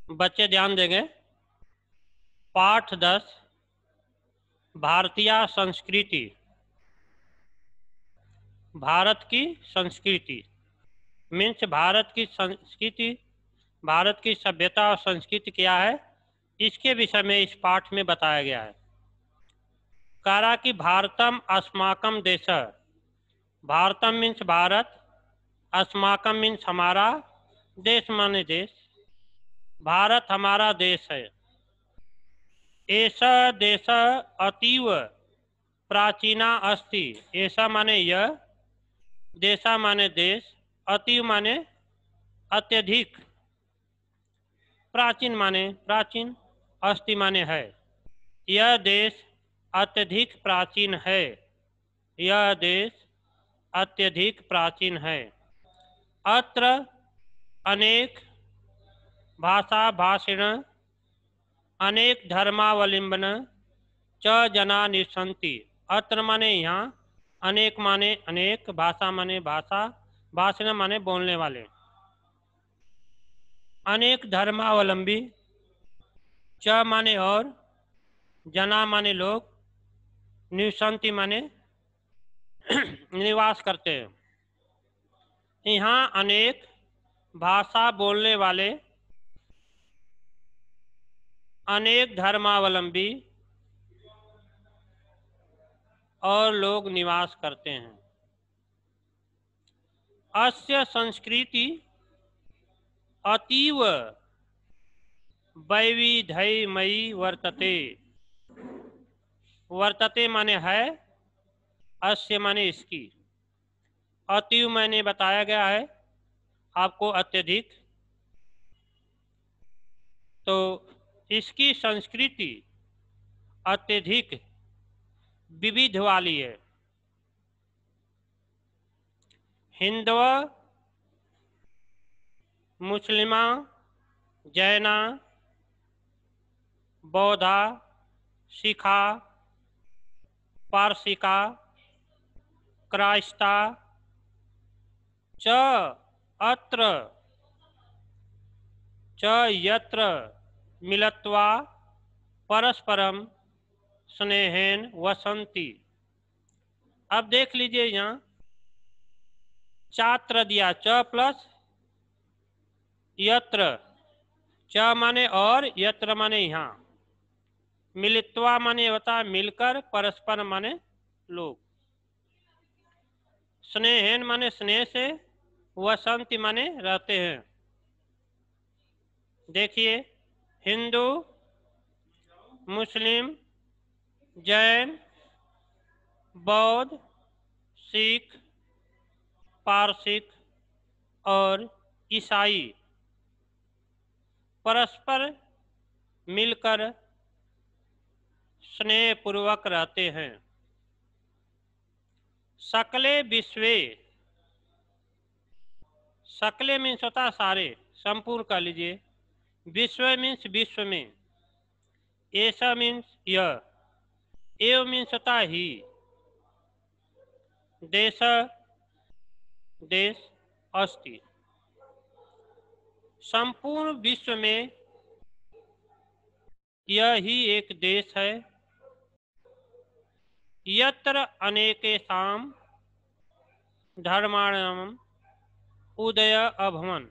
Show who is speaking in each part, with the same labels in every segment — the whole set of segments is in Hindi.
Speaker 1: बच्चे ध्यान देंगे। पाठ 10 भारतीय संस्कृति। भारत की संस्कृति मीन्स भारत की संस्कृति, भारत की सभ्यता और संस्कृति क्या है, इसके विषय में इस पाठ में बताया गया है। कह रहा कि भारतम अस्माकम देश। भारतम मीन्स भारत, अस्माकम मीन्स हमारा, देश माने देश। भारत हमारा देश है। ऐसा देश अतीव प्राचीना अस्ति। ऐसा माने यह, देशा माने देश, अतीव माने अत्यधिक, प्राचीन माने प्राचीन, अस्ति माने है। यह देश अत्यधिक प्राचीन है। यह देश अत्यधिक प्राचीन है। अत्र अनेक भाषा भाषिण अनेक धर्मावलंबन च जना निवसन्ति। अत्र माने यहाँ, अनेक माने अनेक, भाषा माने भाषा, भाषिण माने बोलने वाले, अनेक धर्मावलंबी, च माने और, जना माने लोग, निवसन्ति माने निवास करते हैं। यहाँ अनेक भाषा बोलने वाले, अनेक धर्मावलंबी और लोग निवास करते हैं। अस्य संस्कृति अतीव वैविध्यमयी वर्तते। वर्तते माने है, अस्य माने इसकी, अतीव माने बताया गया है आपको अत्यधिक। तो इसकी संस्कृति अत्यधिक विविध वाली है। हिंदू, मुस्लिमा, जैना, बौद्धा, सिखा, पारसिका, क्राइस्ता च अत्र च यत्र मिलत्वा परस्परम स्नेहेन वसंती। अब देख लीजिए यहाँ छात्र दिया, च प्लस यत्र, च माने और, यत्र माने यहाँ, मिलित्वा माने होता है मिलकर, परस्पर माने लोग, स्नेहन माने स्नेह से, वसंती माने रहते हैं। देखिए हिंदू, मुस्लिम, जैन, बौद्ध, सिख, पारसिक और ईसाई परस्पर मिलकर स्नेह पूर्वक रहते हैं। सकले विश्वे, सकले मीन्स होता है सारे, संपूर्ण कर लीजिए। विश्व मीन्स विश्व में, ऐसा मीन्स यह, एव मीन्स होता है ही, देश देश, अस्ति, संपूर्ण विश्व में यह ही एक देश है। यत्र अनेकेषां धर्माणाम् उदय अभवन्।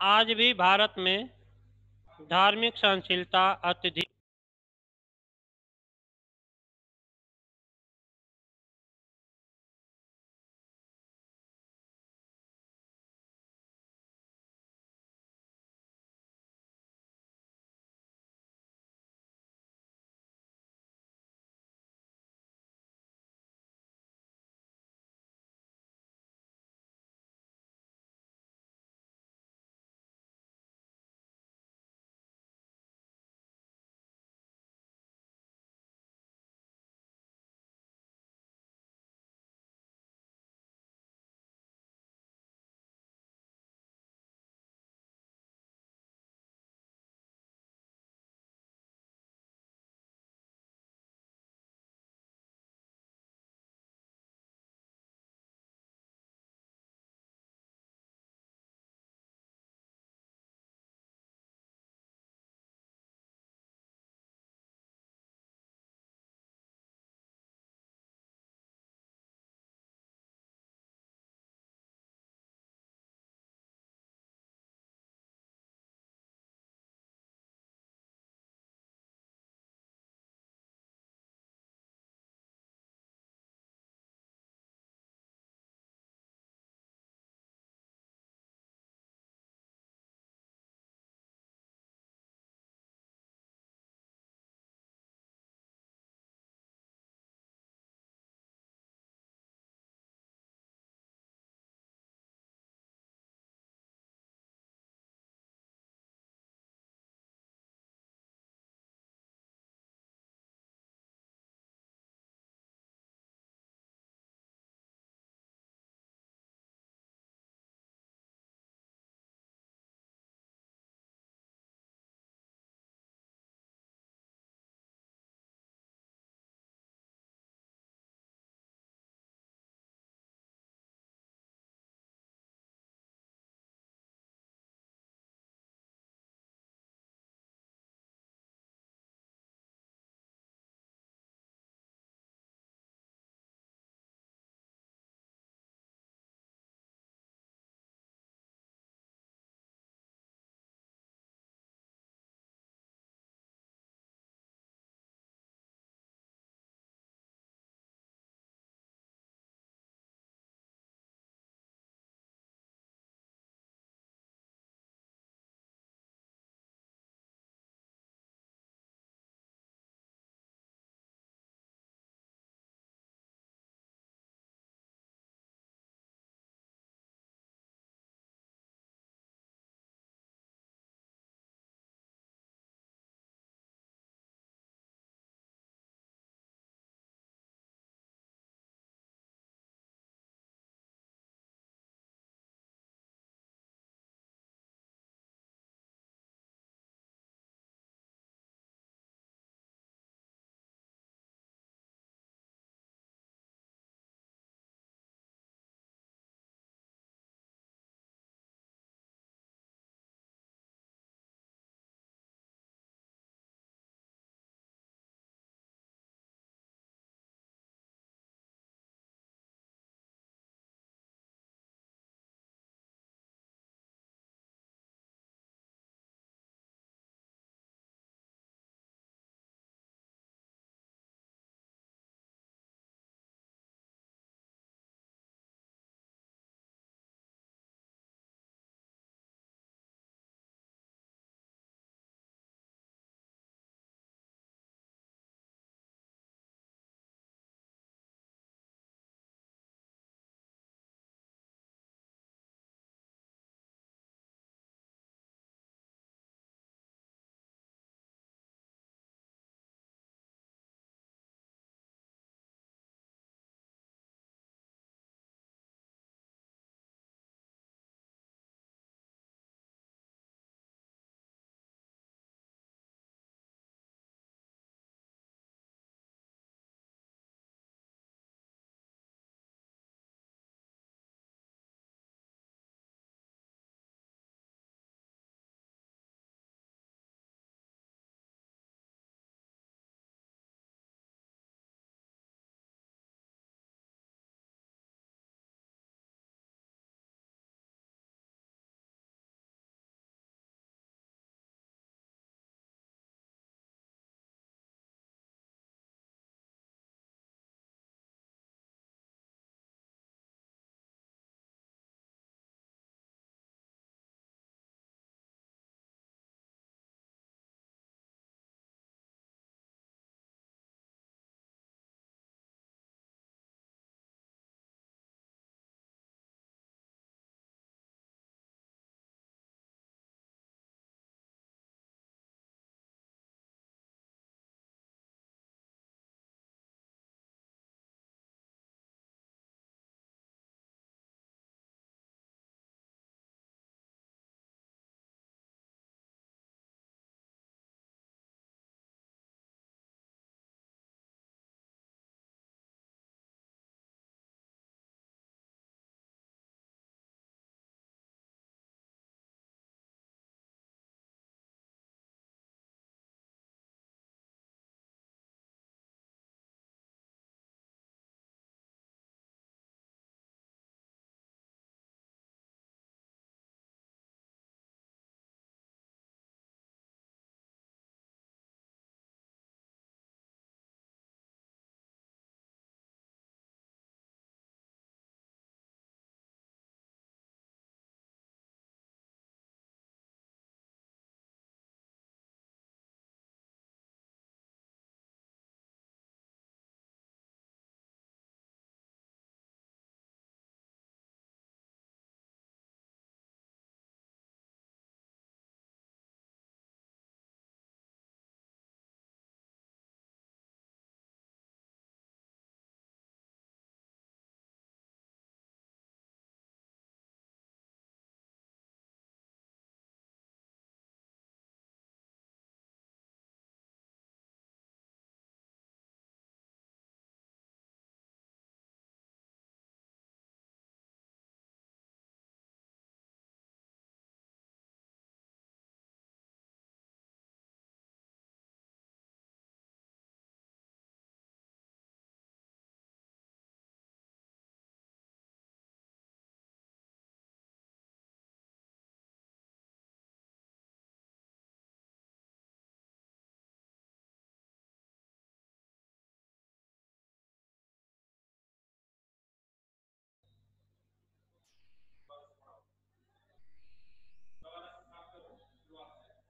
Speaker 1: आज भी भारत में धार्मिक सहनशीलता अत्यधिक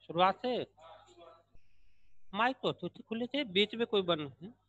Speaker 1: शुरुआत से। माइक तो खुले थे, बीच में कोई बंद है।